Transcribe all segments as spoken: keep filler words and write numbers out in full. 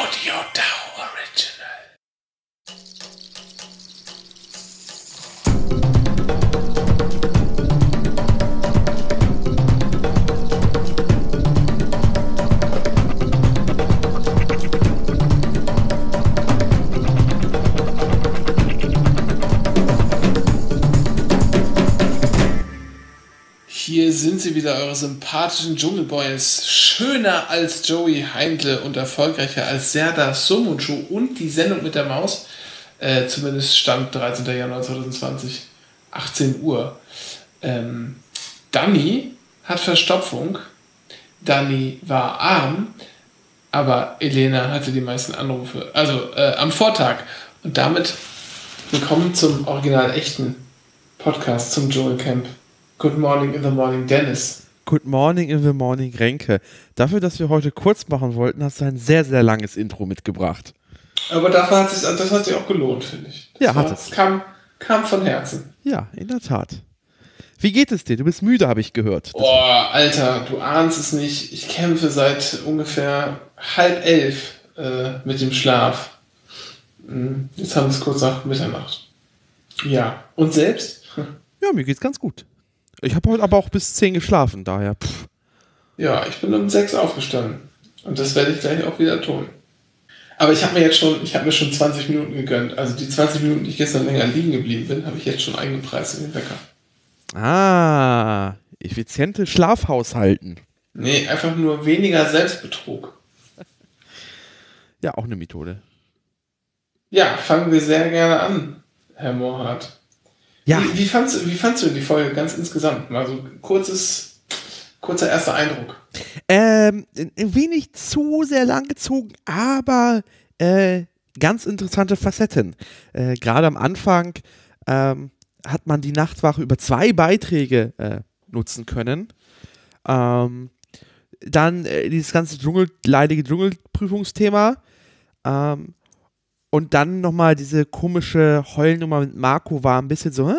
Audio Now Original. Hier sind sie wieder, eure sympathischen Dschungelboys. Schöner als Joey Heindle und erfolgreicher als Serdar Somuncu und die Sendung mit der Maus. Äh, zumindest Stand dreizehnten Januar zweitausendzwanzig, achtzehn Uhr. Ähm, Dani hat Verstopfung. Dani war arm, aber Elena hatte die meisten Anrufe. Also äh, am Vortag. Und damit willkommen zum original echten Podcast zum Dschungelcamp. Good morning in the morning, Dennis. Good morning in the morning, Renke. Dafür, dass wir heute kurz machen wollten, hast du ein sehr, sehr langes Intro mitgebracht. Aber dafür hat sich, das hat sich auch gelohnt, finde ich. Das ja, war, hat es. Kam, kam von Herzen. Ja, in der Tat. Wie geht es dir? Du bist müde, habe ich gehört. Boah, Alter, du ahnst es nicht. Ich kämpfe seit ungefähr halb elf äh, mit dem Schlaf. Jetzt haben wir es kurz nach Mitternacht. Ja, und selbst? Ja, mir geht's ganz gut. Ich habe heute aber auch bis zehn geschlafen, daher. Pff. Ja, ich bin um sechs aufgestanden. Und das werde ich gleich auch wieder tun. Aber ich habe mir jetzt schon, ich habe mir schon zwanzig Minuten gegönnt. Also die zwanzig Minuten, die ich gestern länger liegen geblieben bin, habe ich jetzt schon eingepreist in den Wecker. Ah, effiziente Schlafhaushalten. Nee, einfach nur weniger Selbstbetrug. Ja, auch eine Methode. Ja, fangen wir sehr gerne an, Herr Mohrhardt. Ja. Wie, wie, fandst, wie fandst du die Folge ganz insgesamt? Mal so kurzes, kurzer erster Eindruck. Ähm, ein wenig zu sehr lang gezogen, aber äh, ganz interessante Facetten. Äh, Gerade am Anfang ähm, hat man die Nachtwache über zwei Beiträge äh, nutzen können. Ähm, dann äh, dieses ganze Dschungel, leidige Dschungelprüfungsthema. Ähm, Und dann nochmal diese komische Heulnummer mit Marco war ein bisschen so,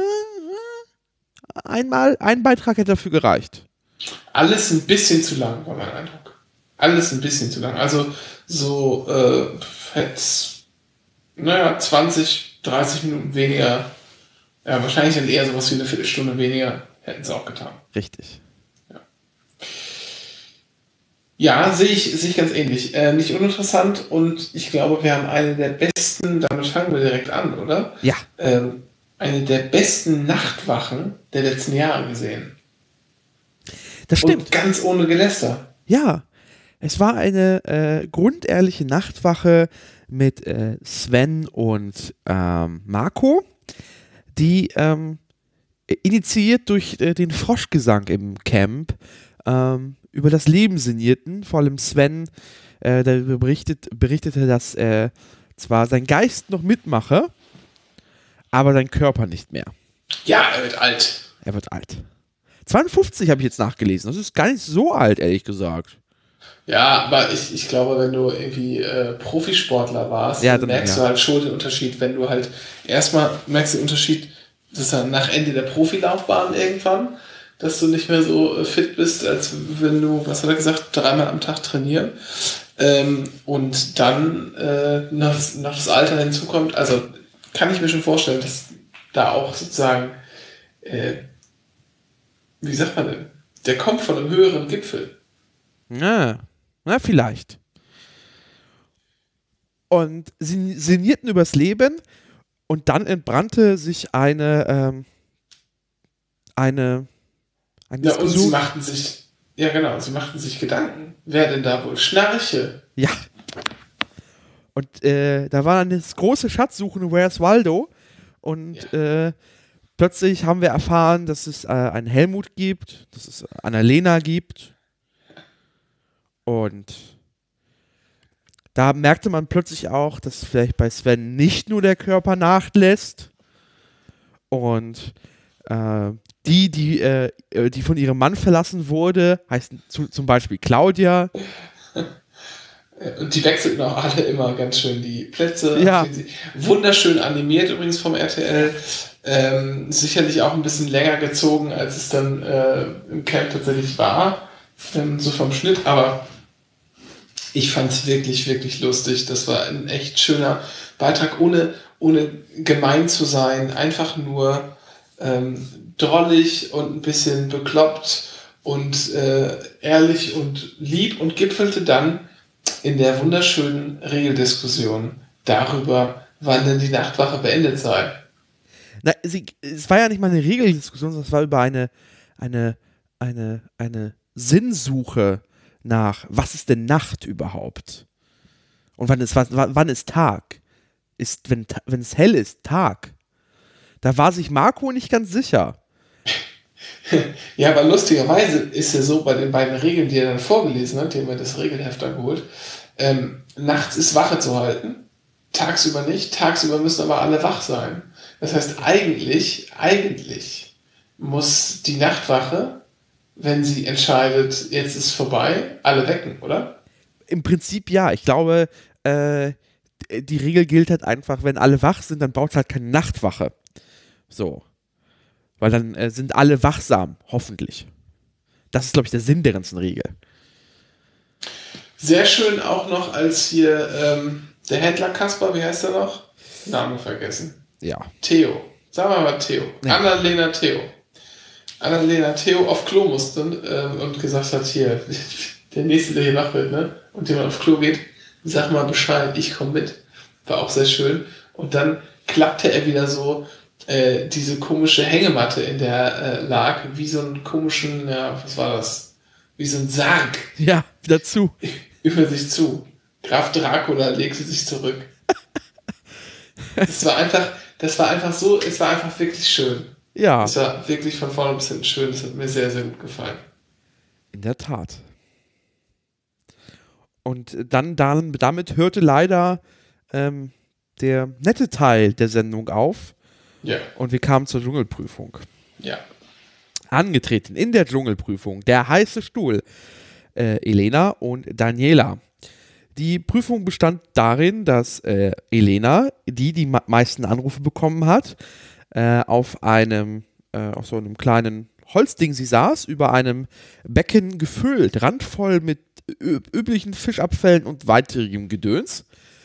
einmal, ein Beitrag hätte dafür gereicht. Alles ein bisschen zu lang, war mein Eindruck. Alles ein bisschen zu lang. Also so, äh, hätte naja, zwanzig, dreißig Minuten weniger, ja, wahrscheinlich dann eher sowas wie eine Viertelstunde weniger, hätten sie auch getan. Richtig. Ja, sehe ich, sehe ich ganz ähnlich. Äh, nicht uninteressant und ich glaube, wir haben eine der besten, damit fangen wir direkt an, oder? Ja. Ähm, eine der besten Nachtwachen der letzten Jahre gesehen. Das stimmt. Und ganz ohne Geläster. Ja, es war eine äh, grundehrliche Nachtwache mit äh, Sven und ähm, Marco, die ähm, initiiert durch äh, den Froschgesang im Camp ähm, über das Leben sinnierten, vor allem Sven, äh, der berichtet, berichtete, dass äh, zwar sein Geist noch mitmache, aber sein Körper nicht mehr. Ja, er wird alt. Er wird alt. zweiundfünfzig habe ich jetzt nachgelesen, das ist gar nicht so alt, ehrlich gesagt. Ja, aber ich, ich glaube, wenn du irgendwie äh, Profisportler warst, ja, dann, dann merkst ja. du halt schon den Unterschied, wenn du halt erstmal merkst den Unterschied, das ist dann nach Ende der Profilaufbahn irgendwann, dass du nicht mehr so fit bist, als wenn du, was hat er gesagt, dreimal am Tag trainieren. Ähm, und dann äh, noch, noch das Alter hinzukommt. Also kann ich mir schon vorstellen, dass da auch sozusagen, äh, wie sagt man denn, der kommt von einem höheren Gipfel. Ja, na, vielleicht. Und sie sinnierten übers Leben und dann entbrannte sich eine, ähm, eine Ja, und sie machten sich, ja genau, sie machten sich Gedanken, wer denn da wohl schnarche? Ja. Und äh, da war dann das große Schatzsuchen, Where's Waldo? Und ja. äh, plötzlich haben wir erfahren, dass es äh, einen Helmut gibt, dass es Annalena gibt. Und da merkte man plötzlich auch, dass vielleicht bei Sven nicht nur der Körper nachlässt. Und äh, Die, die, äh, die von ihrem Mann verlassen wurde, heißt zu, zum Beispiel Claudia. Und die wechselten auch alle immer ganz schön die Plätze. Ja. Wunderschön animiert übrigens vom R T L. Ähm, sicherlich auch ein bisschen länger gezogen, als es dann äh, im Camp tatsächlich war. Ähm, so vom Schnitt. Aber Ich fand es wirklich, wirklich lustig. Das war ein echt schöner Beitrag, ohne, ohne gemein zu sein. Einfach nur ähm, drollig und ein bisschen bekloppt und äh, ehrlich und lieb und gipfelte dann in der wunderschönen Regeldiskussion darüber, wann denn die Nachtwache beendet sei. Na, sie, es war ja nicht mal eine Regeldiskussion, sondern es war über eine, eine, eine, eine Sinnsuche nach, was ist denn Nacht überhaupt? Und wann ist, wann, wann ist Tag? Ist, wenn, wenn es hell ist, Tag. Da war sich Marco nicht ganz sicher. Ja, aber lustigerweise ist ja so bei den beiden Regeln, die er dann vorgelesen hat, die haben wir das Regelheft dann geholt, ähm, nachts ist Wache zu halten, tagsüber nicht, tagsüber müssen aber alle wach sein. Das heißt, eigentlich, eigentlich muss die Nachtwache, wenn sie entscheidet, jetzt ist vorbei, alle wecken, oder? Im Prinzip ja. Ich glaube, äh, die Regel gilt halt einfach, wenn alle wach sind, dann braucht es halt keine Nachtwache. So. Weil dann äh, sind alle wachsam, hoffentlich. Das ist, glaube ich, der Sinn der ganzen Regel. Sehr schön auch noch, als hier ähm, der Händler Kasper, wie heißt er noch? Name vergessen. Ja. Theo. Sagen wir mal Theo. Ja. Annalena Theo. Annalena Theo auf Klo musste ähm, und gesagt hat, hier, der Nächste, der hier wach wird, ne? Und jemand auf Klo geht, sag mal Bescheid, ich komme mit. War auch sehr schön. Und dann klappte er wieder so äh, diese komische Hängematte, in der äh, lag, wie so einen komischen, ja, was war das? Wie so ein Sarg. Ja, wieder zu. Über sich zu. Graf Dracula legte sich zurück. Das war einfach, das war einfach so, es war einfach wirklich schön. Ja. Es war wirklich von vorne bis hinten schön. Es hat mir sehr, sehr gut gefallen. In der Tat. Und dann, dann damit hörte leider ähm, der nette Teil der Sendung auf. Ja. Und wir kamen zur Dschungelprüfung. Ja. Angetreten in der Dschungelprüfung der heiße Stuhl, äh, Elena und Daniela. Die Prüfung bestand darin, dass äh, Elena, die die ma- meisten Anrufe bekommen hat, äh, auf einem, äh, auf so einem kleinen Holzding sie saß, über einem Becken gefüllt, randvoll mit ü- üblichen Fischabfällen und weiterem Gedöns.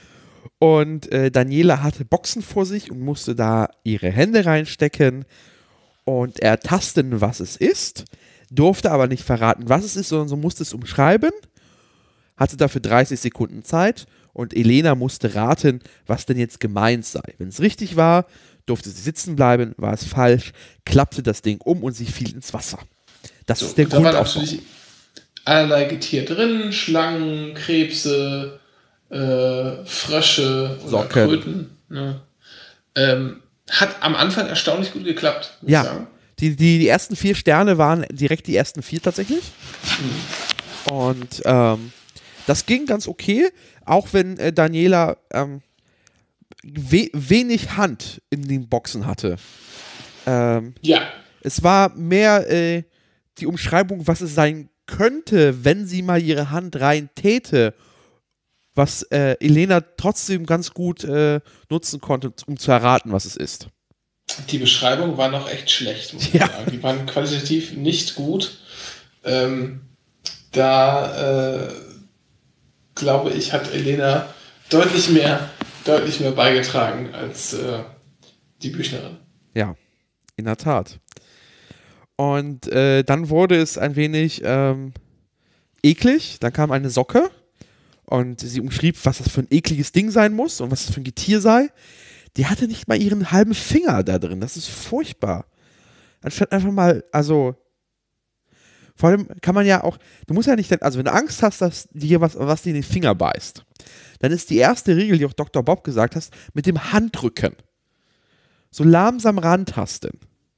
Und äh, Daniela hatte Boxen vor sich und musste da ihre Hände reinstecken und ertasten, was es ist, durfte aber nicht verraten, was es ist, sondern so musste es umschreiben, hatte dafür dreißig Sekunden Zeit und Elena musste raten, was denn jetzt gemeint sei. Wenn es richtig war, durfte sie sitzen bleiben, war es falsch, klappte das Ding um und sie fiel ins Wasser. Das So, ist der da waren Grundaufbau. natürlich allerlei Getier drin, Schlangen, Krebse, äh, Frösche oder Socken. Kröten. Ne? Ähm, hat am Anfang erstaunlich gut geklappt, muss ich Ja, sagen. die, die, die ersten vier Sterne waren direkt die ersten vier tatsächlich. Mhm. Und ähm, das ging ganz okay, auch wenn äh, Daniela ähm, we wenig Hand in den Boxen hatte. Ähm, Ja, es war mehr äh, die Umschreibung, was es sein könnte, wenn sie mal ihre Hand rein täte, was äh, Elena trotzdem ganz gut äh, nutzen konnte, um zu erraten, was es ist. die Beschreibung war noch echt schlecht, muss Ja. man sagen. Die waren qualitativ nicht gut. Ähm, da äh, glaube ich, hat Elena deutlich mehr, deutlich mehr beigetragen als äh, die Büchnerin. Ja, in der Tat. Und äh, dann wurde es ein wenig ähm, eklig. Dann kam eine Socke und sie umschrieb, was das für ein ekliges Ding sein muss und was das für ein Getier sei. Die hatte nicht mal ihren halben Finger da drin. Das ist furchtbar. Anstatt einfach mal, also vor allem kann man ja auch, du musst ja nicht, also wenn du Angst hast, dass dir was, was dir in den Finger beißt, dann ist die erste Regel, die auch Doktor Bob gesagt hat, mit dem Handrücken. So langsam rantasten.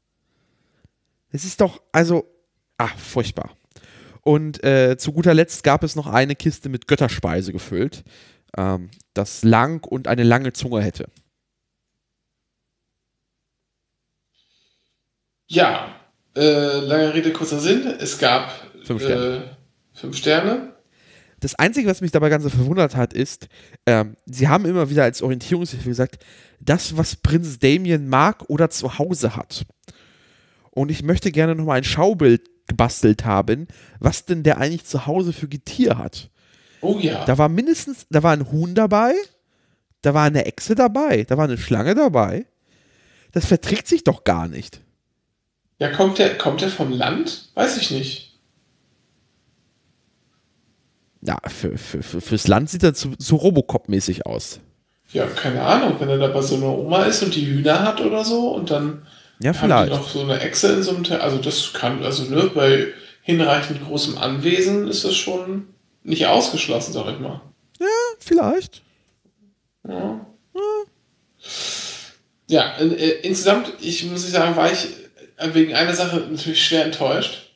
Es ist doch, also, ah, furchtbar. Und äh, zu guter Letzt gab es noch eine Kiste mit Götterspeise gefüllt, ähm, das lang und eine lange Zunge hätte. Ja, äh, lange Rede, kurzer Sinn. Es gab Fünf Sterne. Äh, fünf Sterne. Das Einzige, was mich dabei ganz so verwundert hat, ist, ähm, sie haben immer wieder als Orientierungshilfe gesagt, das, was Prinz Damien mag oder zu Hause hat. Und ich möchte gerne nochmal ein Schaubild gebastelt haben, was denn der eigentlich zu Hause für Getier hat. Oh ja. Da war mindestens, da war ein Huhn dabei, da war eine Echse dabei, da war eine Schlange dabei. Das verträgt sich doch gar nicht. Ja, kommt der, kommt der vom Land? Weiß ich nicht. Ja, für, für, für, fürs Land sieht er so, so Robocop-mäßig aus. Ja, keine Ahnung, wenn er da bei so einer Oma ist und die Hühner hat oder so und dann Ja, haben die vielleicht. noch so eine Echse in so einem Teil. Also das kann, also ne, bei hinreichend großem Anwesen ist das schon nicht ausgeschlossen, sag ich mal. Ja, vielleicht. Ja, ja äh, insgesamt, ich muss sagen, war ich wegen einer Sache natürlich schwer enttäuscht.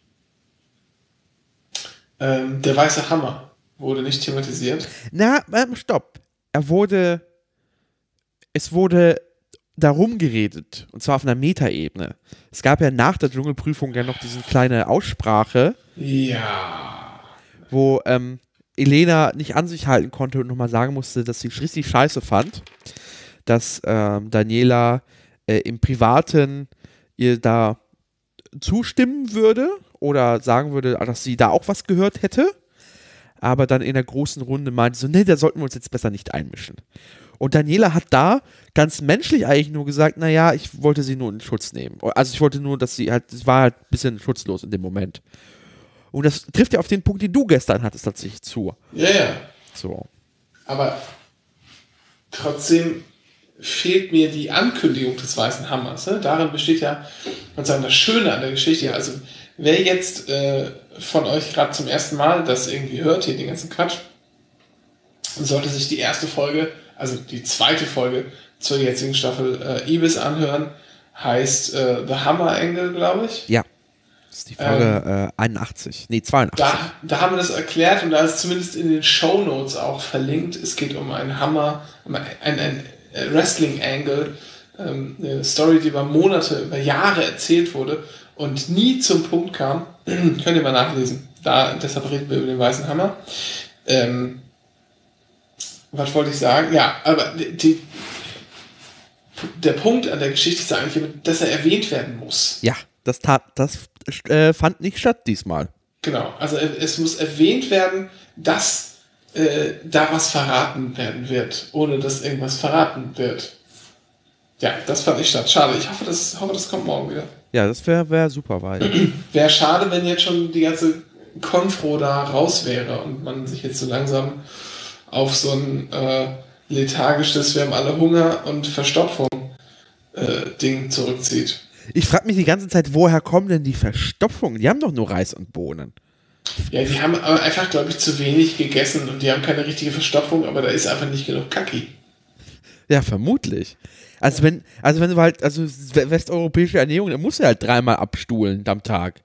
Ähm, der weiße Hammer wurde nicht thematisiert. Na, ähm, stopp. Er wurde, es wurde darum geredet, und zwar auf einer Metaebene. Es gab ja nach der Dschungelprüfung ja noch diese kleine Aussprache, Ja. wo ähm, Elena nicht an sich halten konnte und nochmal sagen musste, dass sie es richtig scheiße fand, dass ähm, Daniela äh, im Privaten ihr da zustimmen würde oder sagen würde, dass sie da auch was gehört hätte, aber dann in der großen Runde meinte so, nee, da sollten wir uns jetzt besser nicht einmischen. Und Daniela hat da ganz menschlich eigentlich nur gesagt, naja, ich wollte sie nur in Schutz nehmen. Also ich wollte nur, dass sie halt, es war halt ein bisschen schutzlos in dem Moment. Und das trifft ja auf den Punkt, den du gestern hattest, tatsächlich zu. Ja, ja. So. Aber trotzdem fehlt mir die Ankündigung des Weißen Hammers. Ne? Darin besteht ja, man sagen, das Schöne an der Geschichte. Also wer jetzt äh, von euch gerade zum ersten Mal das irgendwie hört, hier den ganzen Quatsch, sollte sich die erste Folge, also die zweite Folge zur jetzigen Staffel äh, Ibis anhören. Heißt äh, The Hammer Angle, glaube ich. Ja. Das ist die Folge ähm, äh, einundachtzig. Nee, zweiundachtzig. Da, da haben wir das erklärt und da ist zumindest in den Shownotes auch verlinkt. Es geht um einen Hammer, um ein, ein, ein Wrestling-Angle, ähm, eine Story, die über Monate, über Jahre erzählt wurde und nie zum Punkt kam. Könnt ihr mal nachlesen. Da, deshalb reden wir über den Weißen Hammer. Ähm, was wollte ich sagen? Ja, aber die, der Punkt an der Geschichte ist eigentlich, dass er erwähnt werden muss. Ja, das, tat, das äh, fand nicht statt diesmal. Genau, also es muss erwähnt werden, dass äh, da was verraten werden wird, ohne dass irgendwas verraten wird. Ja, das fand ich statt. Schade, ich hoffe, das, hoffe, das kommt morgen wieder. Ja, das wäre wär super, weil. Wäre schade, wenn jetzt schon die ganze Konfro da raus wäre und man sich jetzt so langsam auf so ein äh, lethargisches, wir haben alle Hunger und Verstopfung äh, Ding zurückzieht. Ich frage mich die ganze Zeit, woher kommen denn die Verstopfungen? Die haben doch nur Reis und Bohnen. Ja, die haben aber einfach, glaube ich, zu wenig gegessen und die haben keine richtige Verstopfung, aber da ist einfach nicht genug Kaki. Ja, vermutlich. Also wenn, also wenn du halt, also westeuropäische Ernährung, dann musst du halt dreimal abstuhlen am Tag.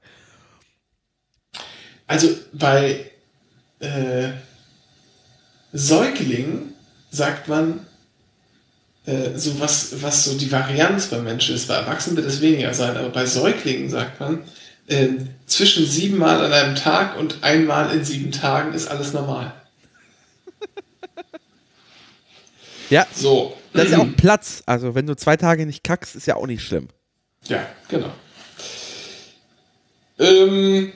Also bei äh, Säuglingen sagt man, äh, so was, was so die Varianz beim Menschen ist. Bei Erwachsenen wird es weniger sein, aber bei Säuglingen sagt man, äh, zwischen siebenmal an einem Tag und einmal in sieben Tagen ist alles normal. Ja, so. Das ist ja auch Platz. Also wenn du zwei Tage nicht kackst, ist ja auch nicht schlimm. Ja, genau. Ähm...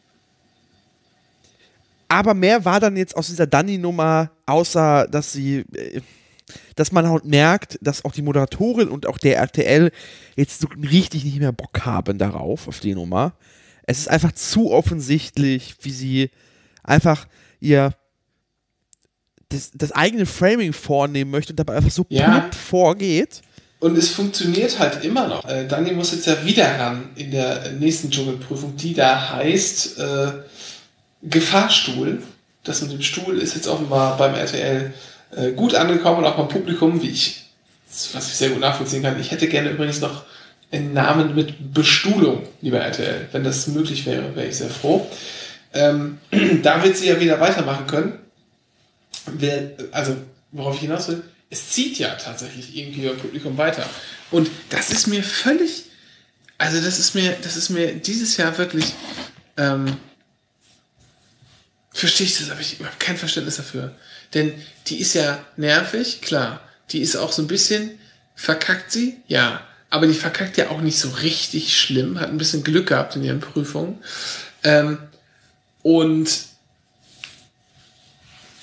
Aber mehr war dann jetzt aus dieser Dani-Nummer, außer dass sie, dass man halt merkt, dass auch die Moderatorin und auch der R T L jetzt so richtig nicht mehr Bock haben darauf, auf die Nummer. Es ist einfach zu offensichtlich, wie sie einfach ihr das, das eigene Framing vornehmen möchte und dabei einfach so ja. plump vorgeht. Und es funktioniert halt immer noch. Äh, Dani muss jetzt ja wieder ran in der nächsten Dschungelprüfung, die da heißt äh, Gefahrstuhl. Das mit dem Stuhl ist jetzt offenbar beim R T L äh, gut angekommen und auch beim Publikum, wie ich, was ich sehr gut nachvollziehen kann. Ich hätte gerne übrigens noch einen Namen mit Bestuhlung, lieber R T L. Wenn das möglich wäre, wäre ich sehr froh. Ähm, da wird sie ja wieder weitermachen können. Wer, also, worauf ich hinaus will, es zieht ja tatsächlich irgendwie beim Publikum weiter. Und das ist mir völlig, also das ist mir, das ist mir dieses Jahr wirklich, ähm, verstehe ich das, aber ich habe kein Verständnis dafür. Denn die ist ja nervig, klar. Die ist auch so ein bisschen, verkackt sie? Ja. Aber die verkackt ja auch nicht so richtig schlimm, hat ein bisschen Glück gehabt in ihren Prüfungen. Ähm, und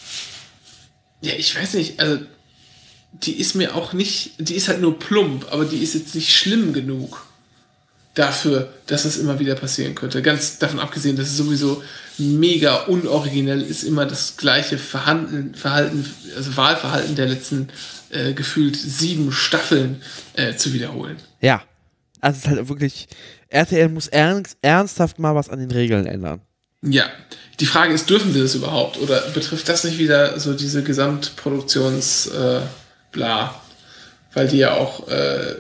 Ja, ich weiß nicht, also die ist mir auch nicht, die ist halt nur plump, aber die ist jetzt nicht schlimm genug dafür, dass das immer wieder passieren könnte. Ganz davon abgesehen, dass es sowieso mega unoriginell ist, immer das gleiche Verhalten, Verhalten also Wahlverhalten der letzten äh, gefühlt sieben Staffeln äh, zu wiederholen. Ja, also es ist halt wirklich, R T L muss ernst, ernsthaft mal was an den Regeln ändern. Ja, die Frage ist, dürfen sie das überhaupt? Oder betrifft das nicht wieder so diese Gesamtproduktions äh, bla? Weil die ja auch äh,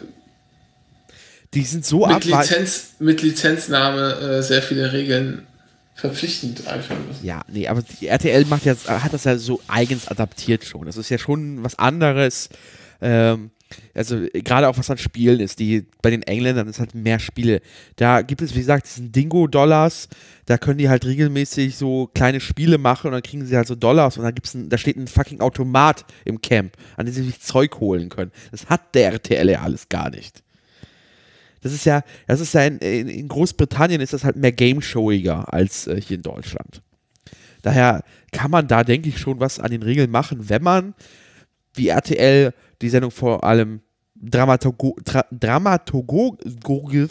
die sind so mit, Lizenz, mit Lizenznahme äh, sehr viele Regeln verpflichtend einführen müssen. Ja, nee, aber die R T L macht jetzt, hat das ja so eigens adaptiert schon. Das ist ja schon was anderes. Ähm, also gerade auch was an Spielen ist. Die, bei den Engländern ist halt mehr Spiele. Da gibt es, wie gesagt, diesen Dingo-Dollars. Da können die halt regelmäßig so kleine Spiele machen und dann kriegen sie halt so Dollars und da gibt's ein, da steht ein fucking Automat im Camp, an dem sie sich Zeug holen können. Das hat der R T L ja alles gar nicht. Das ist ja, das ist ja in, in, in Großbritannien ist das halt mehr Game-Showiger als äh, hier in Deutschland. Daher kann man da, denke ich, schon was an den Regeln machen, wenn man wie R T L die Sendung vor allem Dramaturgo, Tra, Dramaturgogisch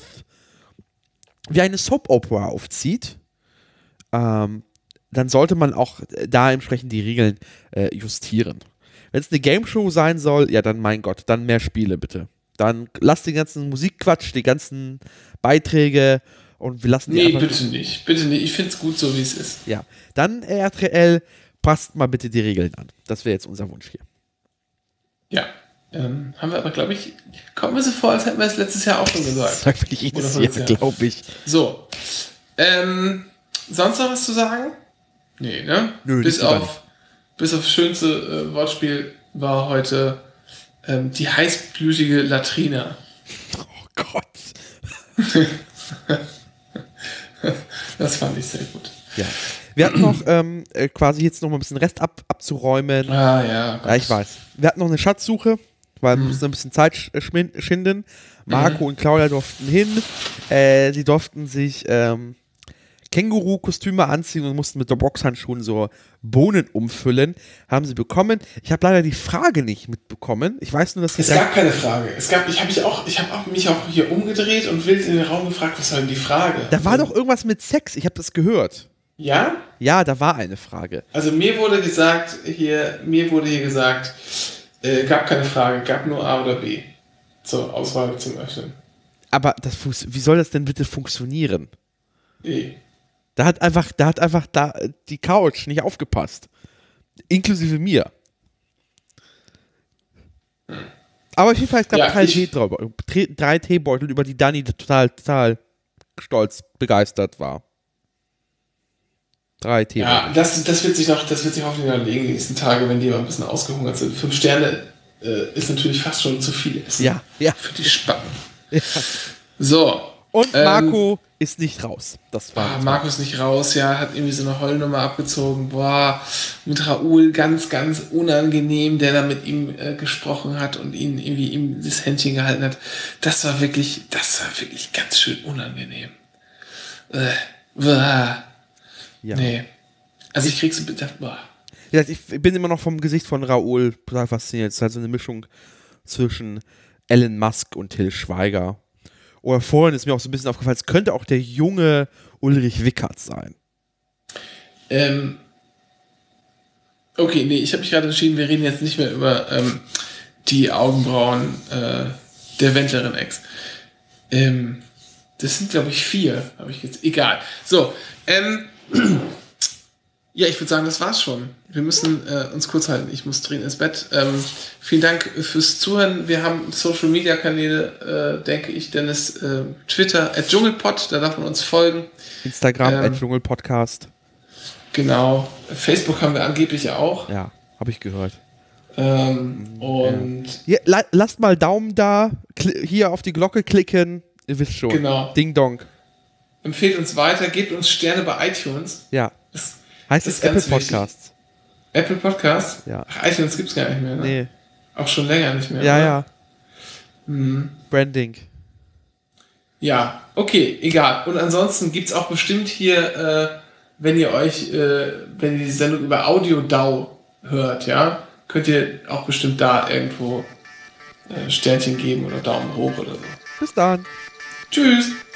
wie eine Soap-Opera aufzieht, ähm, dann sollte man auch da entsprechend die Regeln äh, justieren. Wenn es eine Game-Show sein soll, ja dann mein Gott, dann mehr Spiele bitte. Dann lasst den ganzen Musikquatsch, die ganzen Beiträge und wir lassen die Nee, einfach... bitte nicht. Bitte nicht. Ich finde es gut, so wie es ist. Ja, dann R T L, passt mal bitte die Regeln an. Das wäre jetzt unser Wunsch hier. Ja. Ähm, haben wir aber, glaube ich, kommt mir so vor, als hätten wir es letztes Jahr auch schon gesagt. Sag wirklich jedes Jahr, glaube ich. So. Ähm, sonst noch was zu sagen? Nee, ne? Nö, bis auf bis auf schönste äh, Wortspiel war heute ähm, die heißblütige Latrina. Oh Gott. Das fand ich sehr gut. Ja. Wir hatten noch ähm, äh, quasi jetzt noch mal ein bisschen Rest ab, abzuräumen. Ah, ja. Ja, ich weiß. Wir hatten noch eine Schatzsuche, weil wir Mhm. mussten ein bisschen Zeit sch- schinden. Marco mhm. und Claudia durften hin. Äh, sie durften sich ähm, Känguru-Kostüme anziehen und mussten mit der Boxhandschuhen so Bohnen umfüllen. Haben sie bekommen. Ich habe leider die Frage nicht mitbekommen. Ich weiß nur, dass es gab keine Frage. Es gab, ich habe mich auch, ich habe auch mich auch hier umgedreht und wild in den Raum gefragt, was war denn die Frage? Da war doch irgendwas mit Sex. Ich habe das gehört. Ja? Ja, da war eine Frage. Also mir wurde gesagt, hier, mir wurde hier gesagt, äh, gab keine Frage, gab nur A oder B zur Auswahl zum Öffnen. Aber das, wie soll das denn bitte funktionieren? E. Da hat einfach, da hat einfach da die Couch nicht aufgepasst. Inklusive mir. Hm. Aber auf jeden Fall, es gab ja, drei, Tee drüber, drei Teebeutel, über die Dani total, total stolz, begeistert war. Drei Themen. Ja, das, das wird sich noch, das wird sich hoffentlich noch legen die nächsten Tage, wenn die mal ein bisschen ausgehungert sind. Fünf Sterne äh, ist natürlich fast schon zu viel Essen. Ja, ja. Für die Spacken. Ja. So. Und Marco ähm, ist nicht raus. Das war ah, Marco ist nicht raus, ja, hat irgendwie so eine Heulnummer abgezogen. Boah, mit Raoul ganz, ganz unangenehm, der da mit ihm äh, gesprochen hat und ihn irgendwie ihm das Händchen gehalten hat. Das war wirklich, das war wirklich ganz schön unangenehm. Äh, boah. Ja. Nee. Also ich krieg's bitte. Ja, ich bin immer noch vom Gesicht von Raoul total fasziniert. Es ist halt so eine Mischung zwischen Elon Musk und Till Schweiger. Oder vorhin ist mir auch so ein bisschen aufgefallen, es könnte auch der junge Ulrich Wickert sein. Ähm. Okay, nee, ich habe mich gerade entschieden, wir reden jetzt nicht mehr über ähm, die Augenbrauen äh, der Wendlerin-Ex. Ähm, das sind, glaube ich, vier, habe ich jetzt. Egal. So, ähm. Ja, ich würde sagen, das war's schon. Wir müssen äh, uns kurz halten. Ich muss dringend ins Bett. Ähm, vielen Dank fürs Zuhören. Wir haben Social Media Kanäle, äh, denke ich, Dennis, äh, Twitter, at Dschungelpod, da darf man uns folgen. Instagram, ähm, at Dschungelpodcast. Genau. Facebook haben wir angeblich auch. Ja, habe ich gehört. Ähm, und ja. Ja, lasst mal Daumen da, hier auf die Glocke klicken. Ihr wisst schon. Genau. Ding Dong. Empfehlt uns weiter, gebt uns Sterne bei iTunes. Ja. Das, heißt es Apple Podcasts? Apple Podcasts? Ja. Ach, iTunes gibt es gar nicht mehr, ne? Nee. Auch schon länger nicht mehr. Ja, oder? ja. Mhm. Branding. Ja, okay, egal. Und ansonsten gibt es auch bestimmt hier, äh, wenn ihr euch, äh, wenn ihr die Sendung über Audio D A W hört, ja, könnt ihr auch bestimmt da irgendwo äh, Sternchen geben oder Daumen hoch oder so. Bis dann. Tschüss.